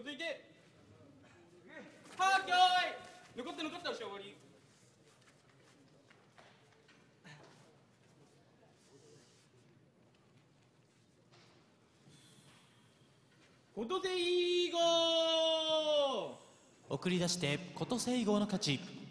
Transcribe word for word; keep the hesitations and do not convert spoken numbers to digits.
こといけ。はーきょーい。残って残ったら終わり。ことせいごー。 送り出してことせいごうの勝ち。